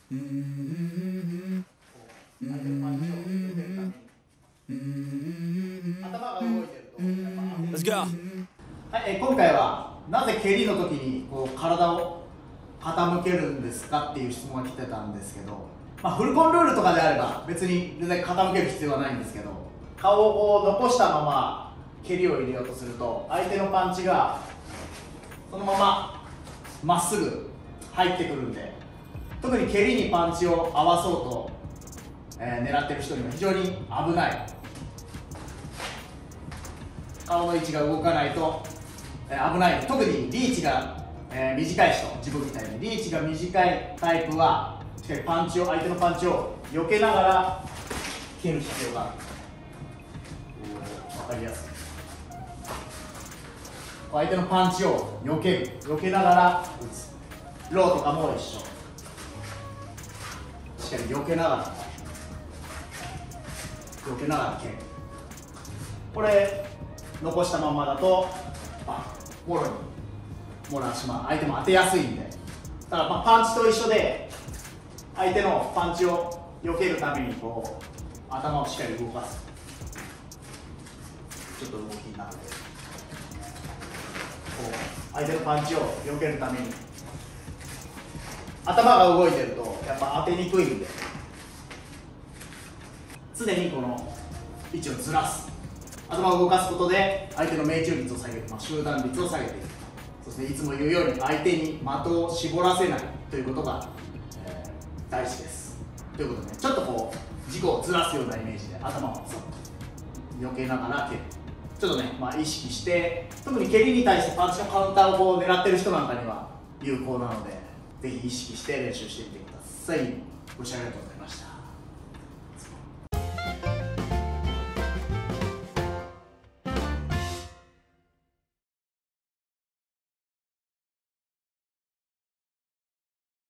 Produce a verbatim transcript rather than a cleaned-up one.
Let's go. はい、えー今回はなぜ蹴りの時にこう体を傾けるんですかっていう質問が来てたんですけど、まあ、フルコンルールとかであれば別に全然傾ける必要はないんですけど、顔をこう残したまま蹴りを入れようとすると相手のパンチがそのまままっすぐ入ってくるんで、特に蹴りにパンチを合わそうと、えー狙ってる人には非常に危ない。顔の位置が動かないと、えー危ない。特にリーチが、えー短い人、自分みたいにリーチが短いタイプはしっかりパンチを相手のパンチを避けながら蹴る必要がある。分かりやすい。相手のパンチを避ける、避けながら打つ。ローとかも一緒。しっかり避けながら避けながら蹴る。これ残したままだとあもろにもらしまう。相手も当てやすいんで、ただまあパンチと一緒で相手のパンチを避けるためにこう頭をしっかり動かす。ちょっと動きになってこう相手のパンチを避けるために頭が動いてるとやっぱ当てにくいんで、常にこの位置をずらす。頭を動かすことで相手の命中率を下げる、まあ、集団率を下げていく。そしていつも言うように相手に的を絞らせないということが、えー、大事です。ということで、ね、ちょっとこう軸をずらすようなイメージで頭をそっと避けながら蹴る。ちょっとね、まあ、意識して、特に蹴りに対してパンチのカウンターをこう狙ってる人なんかには有効なので、ぜひ意識して練習してみてください。ご視聴ありがとうございました。